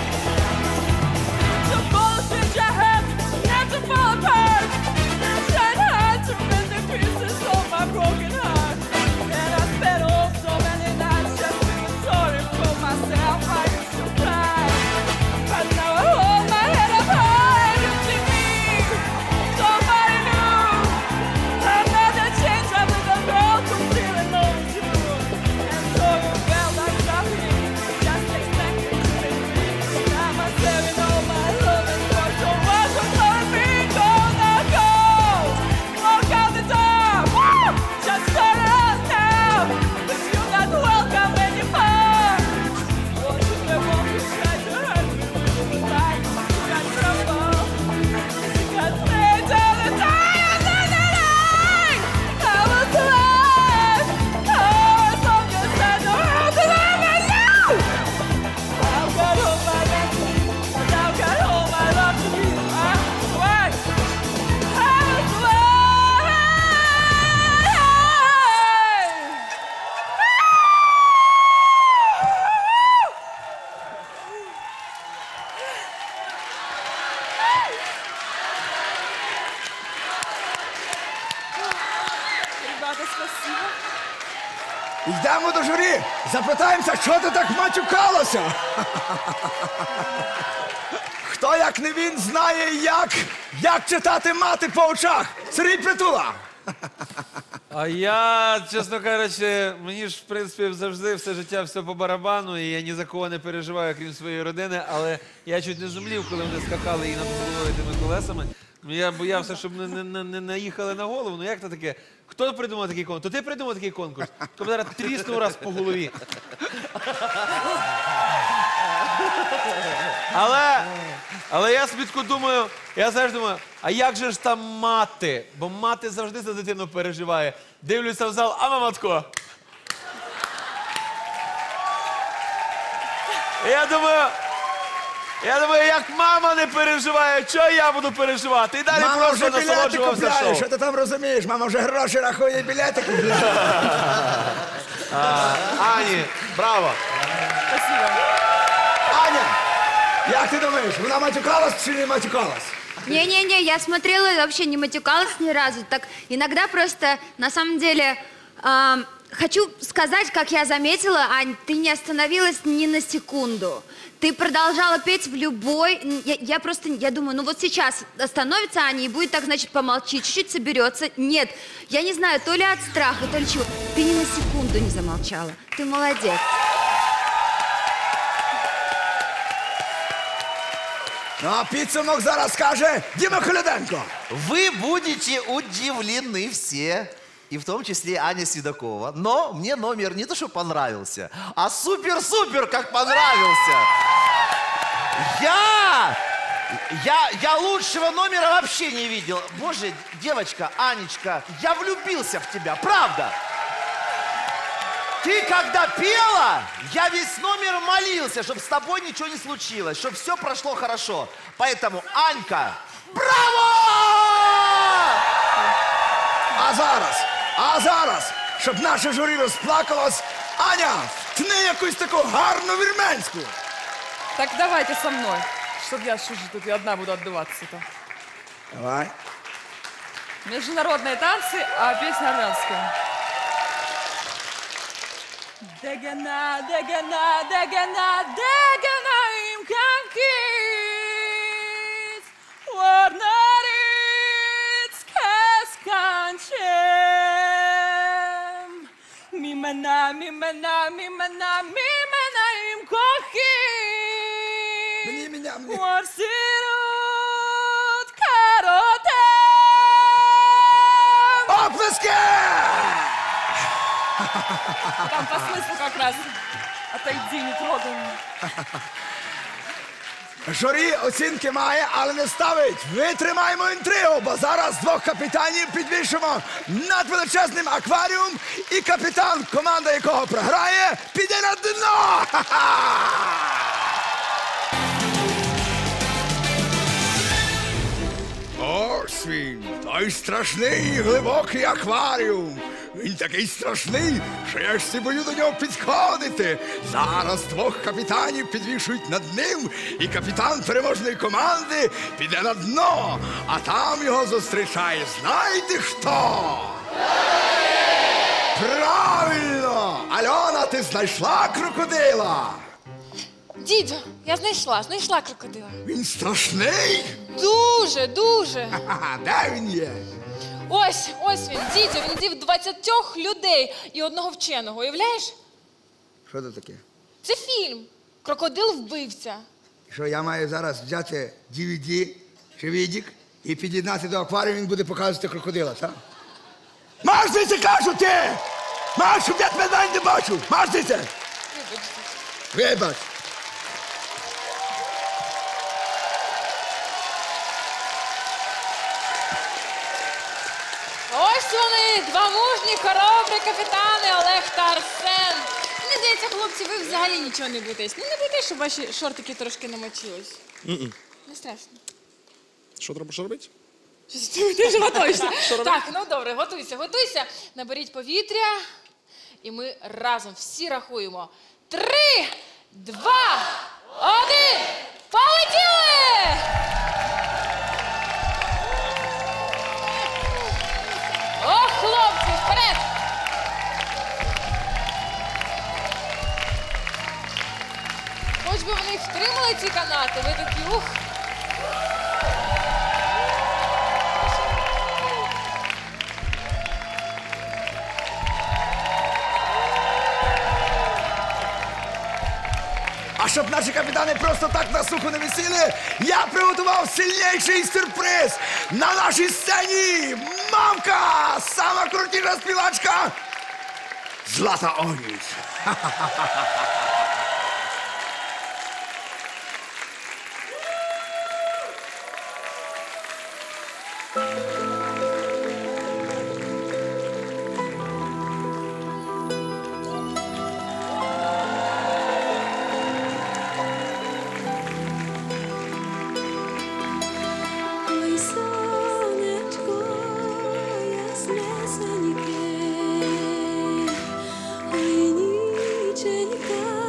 The bullets in your head, not to fall apart. Tried hard to mend the pieces of my broken heart. And I spent all so many nights just feeling sorry for myself. I used to cry. But now I hold my head up high. You see me, somebody new. Another change under the world to feel alone with you. And so you felt like nothing. Just expecting to be free. Now I'm saving all my love and work. So what was for me? Go now, go. Walk out the door. Woo! Just turn around now. Cause you're not welcome anymore. Won't you the one who tried to hurt me with your life? You got trouble. You got laid down and died under the light. I was alive. Oh, as long as I know how to love and now. I've got all my love to give. I've got all my love to give. I'm alive. I was alive. Ребята, спасибо. Йдемо до журі, запитаємося, що ти так матюкалася? Хто, як не він, знає, як, як читати мати по очах? Сергій Притула. А я, чесно кажучи, мені ж, в принципі, завжди все життя все по барабану, і я ні за кого не переживаю, крім своєї родини, але я чуть не зумлів, коли вони скакали і над головою тими колесами. Я боявся, щоб не, не, не наїхали на голову. Ну як це таке? Хто придумав такий конкурс? То ти придумав такий конкурс? Тобто зараз тріснув раз по голові. Але, але я собі таку думаю, я завжди думаю, а як же ж там мати? Бо мати завжди за дитину переживає. Дивлюся в зал, а мама тако. І я думаю, я думаю, як мама не переживає, чого я буду переживати? І далі Мама просто вже білети насолоджувався купляє, шоу. що ти там розумієш? Мама вже гроші рахує, білети купляє. А, Ані, браво. Аня, як ти думаєш, вона матюкалась чи не матюкалась? Не-не-не, я смотрела и вообще не матюкалась ни разу. Так иногда просто, на самом деле, эм, хочу сказать, как я заметила, Ань, ты не остановилась ни на секунду. Ты продолжала петь в любой... Я, я просто, я думаю, ну вот сейчас остановится Аня и будет так, значит, помолчи, чуть-чуть соберется. Нет, я не знаю, то ли от страха, то ли чего. Ты ни на секунду не замолчала. Ты молодец. Ну, а підсумок зараз скаже Діма Коляденко. Вы будете удивлены все, и в том числе Аня Седокова. Но мне номер не то, что понравился, а супер-супер как понравился. Я, я, я лучшего номера вообще не видел. Боже, девочка, Анечка, я влюбился в тебя, правда. Ты когда пела, я весь номер молился, чтобы с тобой ничего не случилось, чтобы все прошло хорошо. Поэтому, Анька, браво! А зараз, а зараз, щоб наше журі розплакалось, Аня, тни якусь таку гарну вірменську. Так давайте со мной, чтобы я что же тут я одна буду отдуваться-то. Давай. Международные танцы, а песня армянская. Дегана, дегана, дегана, дегана им канкит, warnarit keskançem. Mimena, mimena, mimena, mimena im kochit. Meni, meni, meni. Warsirut karotem. Оплески! Там по смыслу как раз. Отойди, не трогай меня. Журі оцінки має, але не ставить. Витримаємо інтригу, бо зараз двох капітанів підвішимо над величезним акваріум, і капітан, команда якого програє, піде на дно! Ось він, той страшний і глибокий акваріум. Він такий страшний, що я ж всі бою до нього підходити. Зараз двох капітанів підвішують над ним, і капітан переможної команди піде на дно, а там його зустрічає, знаєте хто? Правильно! Альона, ти знайшла крокодила? Дідьо, я знайшла, знайшла крокодила. Він страшний? Дуже, дуже. Ха-ха, де він є? Ось, ось він, дідьо, він з'їв двадцятьох людей і одного вченого, уявляєш? Що це таке? Це фільм «Крокодил-вбивця». Що я маю зараз взяти ді ві ді чи відік і під'єднати до акваріуму, він буде показувати крокодила, так? Маш, звідси, кажу ти! Маш, щоб я тебе навіть не бачу! Маш, звідси! Вибач. Ось вони, два мужні, хоробрі капітани Олег та Арсен. Мені здається, хлопці, ви взагалі нічого не боїтесь. Ну не боїтесь, щоб ваші шортики трошки намочились. М-м. Не страшно. Що треба що робити? Ти, ти ж готуєшся. Так, ну добре, готуйся, готуйся. Наберіть повітря. І ми разом всі рахуємо. Три, два, один, полетіли! О, хлопці, вперед! Хоч би вони втримали ці канати, ви такі, ух! А щоб наші капітани просто так на суху не висіли, я приготував сильніший сюрприз. На нашій сцені мамка, сама крутіша співачка Злата Огніч. Ой, сонечко, яснесеньке, ой, ніченька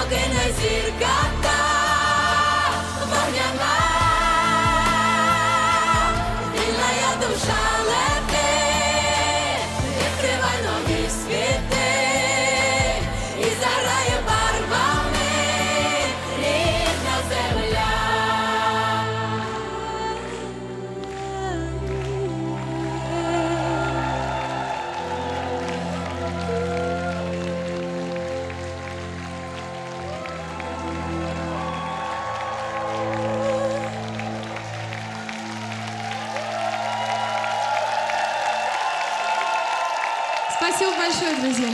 поки не зірка та вогняна, вільна я душа лети, відкривай нові світи, і заграє барвами рідна земля. Спасибо большое, друзья.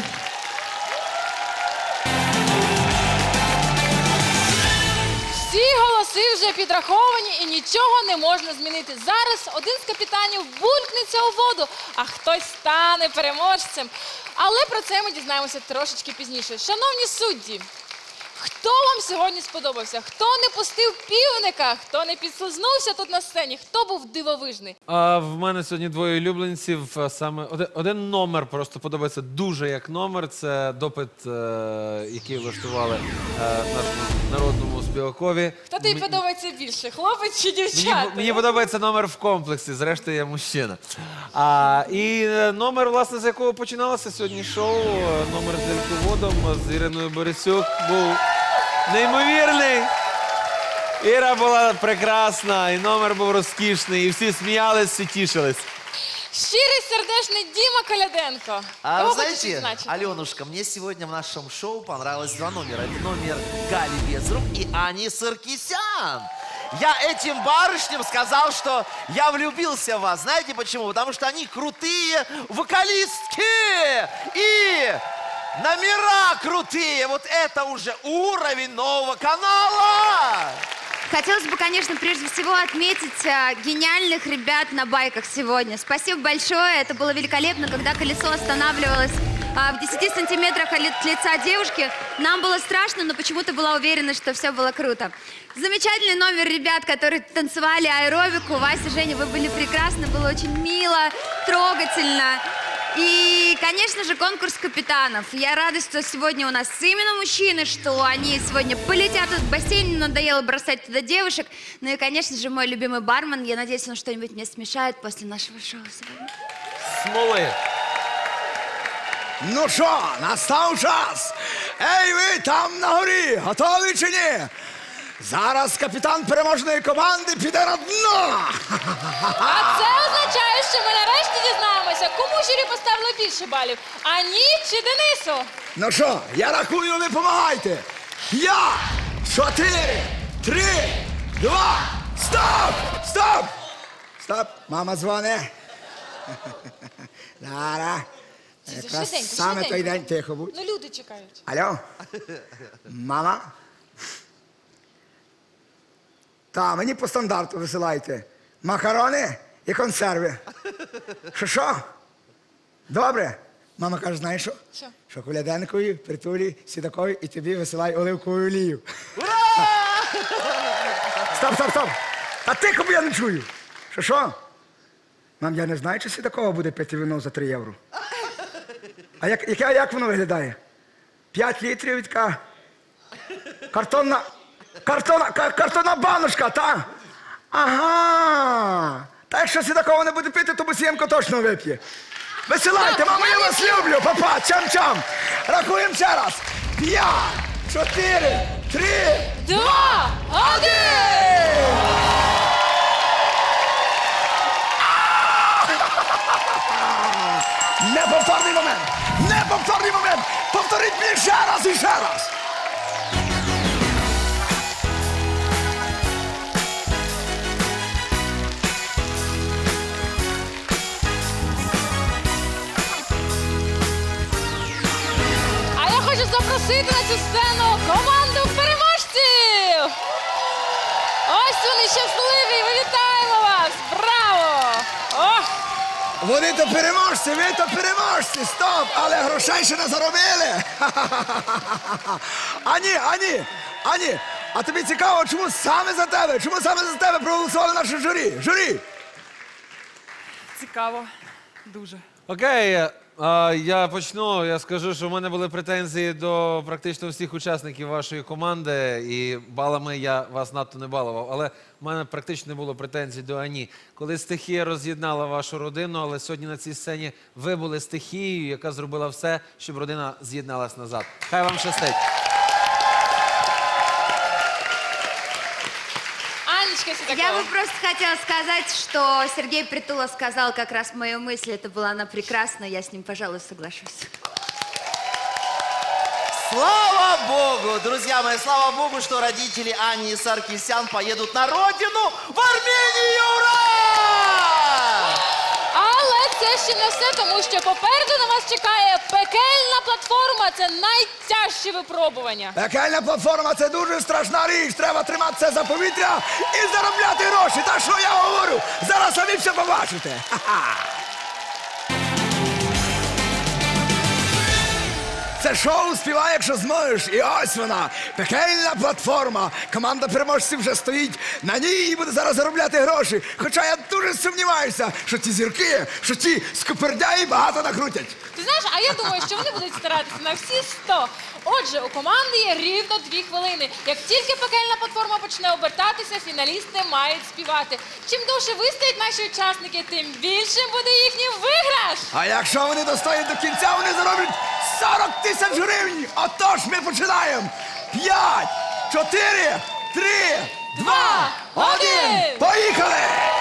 Всі голоси вже підраховані і нічого не можна змінити. Зараз один з капітанів булькнеться у воду, а хтось стане переможцем. Але про це ми дізнаємося трошечки пізніше. Шановні судді, хто вам сьогодні сподобався? Хто не пустив півника? Хто не підслизнувся тут на сцені? Хто був дивовижний? А в мене сьогодні двоє улюбленців. а Саме один, один номер просто подобається дуже як номер. Це допит, е, який влаштували е, нашому народному співакові. Хто тобі подобається більше, хлопець чи Мені, дівчата? мені подобається номер в комплексі, зрештою я мужчина. А, і е, номер, власне, з якого починалося сьогодні шоу, е, номер з Ляльководом з Іриною Борисюк був неймовірний. Іра була прекрасна, і номер був розкішний, і всі сміялись, всі тішились. Щирий, сердечний Діма Коляденко. А Кого вы хочеш знаете, відзначити? Аленушка, мне сегодня в нашем шоу понравилось два номера. Это номер Гали Безрук и Ани Саркисян. Я этим барышням сказал, что я влюбился в вас. Знаете почему? Потому что они крутые вокалистки. И номера крутые. Вот это уже уровень нового канала. Хотелось бы, конечно, прежде всего отметить а, гениальных ребят на байках сегодня. Спасибо большое, это было великолепно, когда колесо останавливалось а, в десяти сантиметрах от лица девушки. Нам было страшно, но почему-то была уверена, что все было круто. Замечательный номер ребят, которые танцевали аэробику. Вася, Женя, вы были прекрасны, было очень мило, трогательно. И, конечно же, конкурс капитанов. Я рада, что сегодня у нас именно мужчины, что они сегодня полетят в бассейн, не надоело бросать туда девушек. Ну и, конечно же, мой любимый бармен. Я надеюсь, он что-нибудь мне смешает после нашего шоу сегодня. Смоли. Ну що, настав час. Ей, ви там на горі, готові чи ні? Зараз капітан переможної команди піде на дно. А це означає, що ми нарешті дізнаємося, кому журі поставило більше балів. Ані чи Денису? Ну що, я рахую, ви помагайте. П'ять, чотири, три, два, стоп! Стоп! Стоп! Мама дзвонить. Зараз. Якраз швиденько, саме той швиденько. день, тихо будь. Ну люди чекають. Алло? Мама? Та, мені по стандарту висилайте. Макарони і консерви. Що, що? Добре? Мама каже, знаєш що? Що? Що Коляденкові, Притулі, Сідакові і тобі висилай оливкову олію. Стоп, стоп, стоп! А тихо, бо я не чую. Що, що? Мам, я не знаю, чи Сідакова буде пити вино за три євро. А як, як, як воно виглядає? П'ять літрів і така картонна, картонна, кар- картонна баночка, та? Ага. Та якщо Сідакова не буде пити, то Бусієнко точно вип'є. Висилайте, мамо, я вас люблю, папа, чам-чам. Рахуємо ще раз. П'ять, чотири, три, два, один! Неповторний момент! Неповторний момент! Повторіть мені ще раз і ще раз! А я хочу запросити на цю сцену команду переможців! Ось вони щасливі, ми вітаємо вас! Браво! Ох! Вони то переможці, ви то переможці! Стоп! Але грошей ще не заробили! Ані, Ані, Ані! А тобі цікаво, чому саме за тебе? Чому саме за тебе проголосували наше журі? Журі! Цікаво. Дуже. Окей, А, я почну. Я скажу, що в мене були претензії до практично всіх учасників вашої команди, і балами я вас надто не балував. Але в мене практично не було претензій до Ані. Коли стихія роз'єднала вашу родину, але сьогодні на цій сцені ви були стихією, яка зробила все, щоб родина з'єдналась назад. Хай вам щастить. Я бы просто хотела сказать, что Сергей Притула сказал как раз мою мысль. Это была она прекрасна, я с ним, пожалуй, соглашусь. Слава Богу, друзья мои, слава Богу, что родители Ани и Саркисян поедут на родину в Армению. Ура! Але це ще не все, тому що попереду на вас чекає пекельна платформа. Це найтяжче випробування. Пекельна платформа – це дуже страшна річ. Треба триматися за повітря і заробляти гроші. Та що я говорю? Зараз самі все побачите. Ха-ха. Це шоу «Співай, якщо зможеш». І ось вона, пекельна платформа. Команда переможців вже стоїть на ній і буде зараз заробляти гроші. Хоча я дуже сумніваюся, що ті зірки, що ті скупердяї багато накрутять. Ти знаєш, а я думаю, що вони будуть старатися на всі сто. Отже, у команди є рівно дві хвилини. Як тільки пекельна платформа почне обертатися, фіналісти мають співати. Чим довше вистоять наші учасники, тим більшим буде їхній виграш. А якщо вони достоять до кінця, вони зароблять сорок тисяч гривень. Отож, ми починаємо. П'ять, чотири, три, два, один. Поїхали!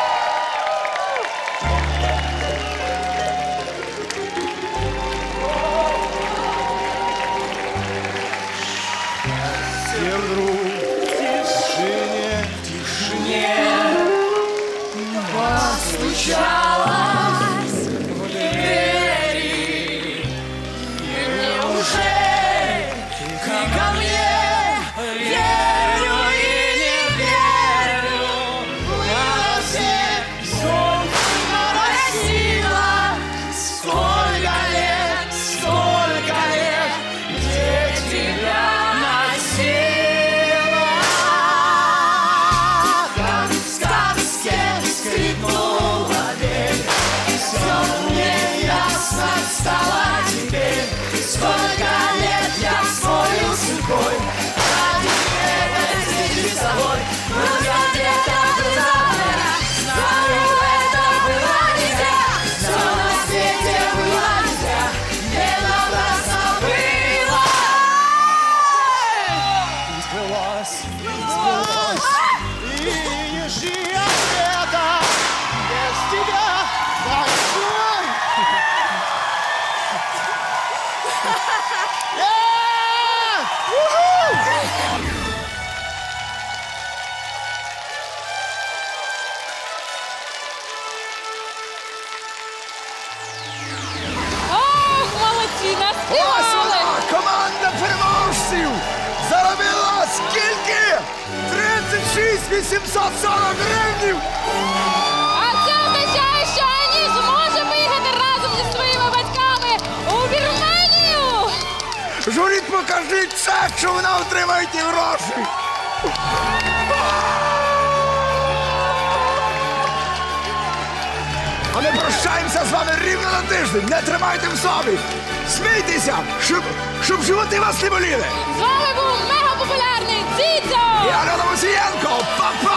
Все вдруг в тишине, в тишине постучалась в двери. Неужели ты ко мне верю и не верю? На все солнце моросило. Сколько лет, сколько лет, где тебя стала теперь. Сколько лет я спорил с судьбой, ради этой встречи с тобой. Но где-то было, знаю, это было нельзя. Все на свете было нельзя, не напрасно было. И сбылось, и сбылось, и не жди ответа без тебя. Большой. Ох, молодці, нас Ось вона, команда переможців! Заробила скільки? тридцять шість тисяч вісімсот сорок гривень! А це означає, що Ані зможе поїхати разом зі своїми батьками у Вірменію! Журі, покажіть чек, що вона отримає ті гроші! А ми прощаємося з вами рівно на тиждень. Не тримайте в собі. Смійтеся, щоб, щоб животи вас не боліли. З вами був мегапопулярний Дзідзьо! І Альона Мусієнко. Па-па!